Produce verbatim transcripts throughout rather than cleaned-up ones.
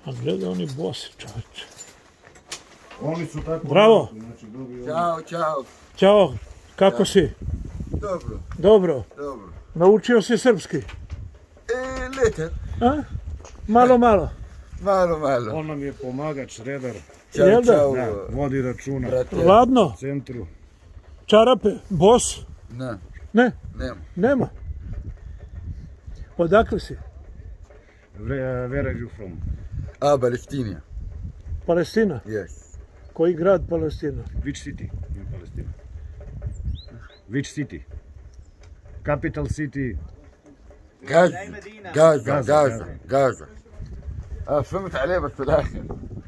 A gleda oni bosi, čovječe. Oni su tako... Bravo! Ćao, čao. Ćao, kako si? Dobro. Dobro. Dobro. Naučio si srpski? E, letar. A? Malo, malo. Malo, malo. On nam je pomagač, redar. Jel da? Čao, Da, vodi računa. brate. Ladno? U centru. Čarape? Bos? Ne, Ne, nema. nema. Odakle si? Where, where are you from? A, Palestina. Palestina? Yes. Koji grad Palestina? Which city in Palestine? Which city? Capital city? غازة غازة غازة. غازة غازة اه فهمت عليه بس في الاخر.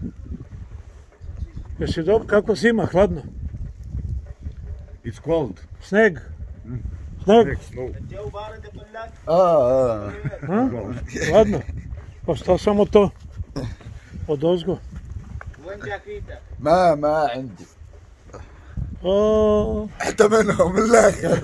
Jesi dobro? Kako si ima? Hladno? It's cold. Sneg? Sneg? Next, no. اه اه A? Hladno? Pa šta samo to? Od ozgo? ما ما عندي O, حتى منهم من الاخر.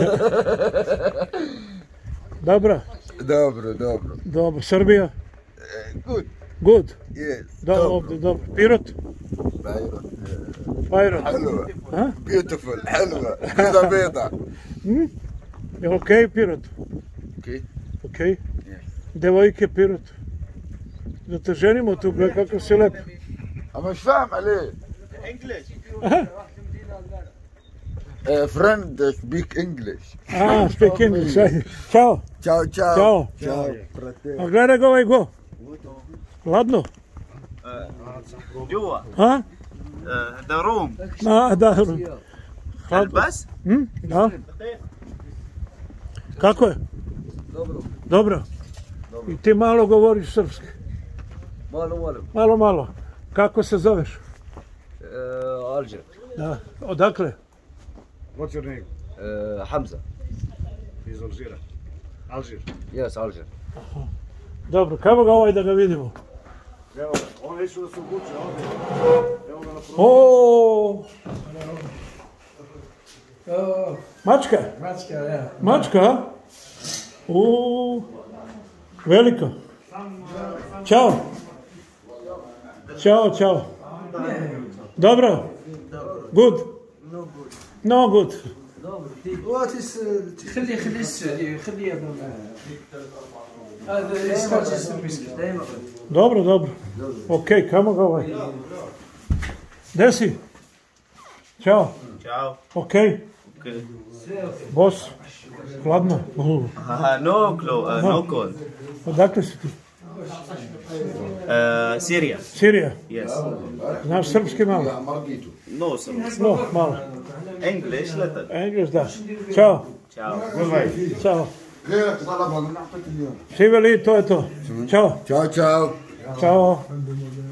dobra, dobro dobro dobro. Srbija? good Good. yes Da, ovdje, dobro. Pirot? بايرون Pajrot? حلوة Ha? beautiful حلوة بيضة بيضة. Je okej Pirot? اوكي Okej. yes Devojke Pirot. Da te ženimo tu, gle kako si lep. اما مش فاهم عليه. Aha. فريند سبيك انجلش. A, speak English. Ajde. Ćao. Ćao čao. Ćao. Ćao. A gledaj ga ovaj go. Ladno? جوا A? دروم A, da. Hladno. بس Hm? Da. Kako je? Dobro, Dobro. I ti malo govoriš srpski. malo, malo. Malo, malo. Kako se zoveš? Uh, Alger. Da. Odakle? What's your name? Uh, Hamza. Iz Alžira. Alžir. Yes, Alger. Dobro, kako ga ovaj da ga vidimo? Evo ga, on neću da se uvuče ovdje. Evo ga na prostoru. O, mačka? Mačka, ja. Mačka? a? U, velika. Ćao. Ćao, čao. Dobro? Good? No good. What is خلي خلي السعودي خلي هذا هذا اسكاتش المسكين. Dobro, dobro. Ok, kamo ga ovaj? Gde si? Ćao. Ćao. Ok. Okay. Bos. Hladno. U, Uh, no clo, uh, no cold. Odakle si ti? Uh, Syria. Sirija. Yes. Znaš srpski malo? No, sir. No, malo. English little. Engles da. Ćao. Ciao. Goodbye. Ćao. غيرك طلبها من نعطيك اليوم. Živeli, to je to. Ćao. Ćao čao. Ćao.